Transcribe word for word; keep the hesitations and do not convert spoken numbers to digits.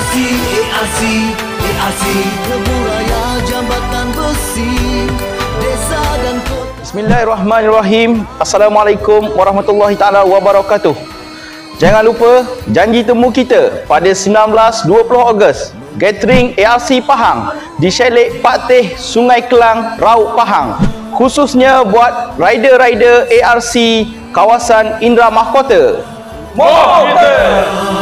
C, A R C, A R C, Leburaya Jambatan Besi, desa dan kota. Bismillahirrahmanirrahim. Assalamualaikum warahmatullahi taala wabarakatuh. Jangan lupa janji temu kita pada sembilan belas dua puluh Ogos, gathering A R C Pahang di Chalet Pak Teh, Sungai Kelang, Rauk Pahang. Khususnya buat rider-rider A R C kawasan Indra Mahkota. Mau kita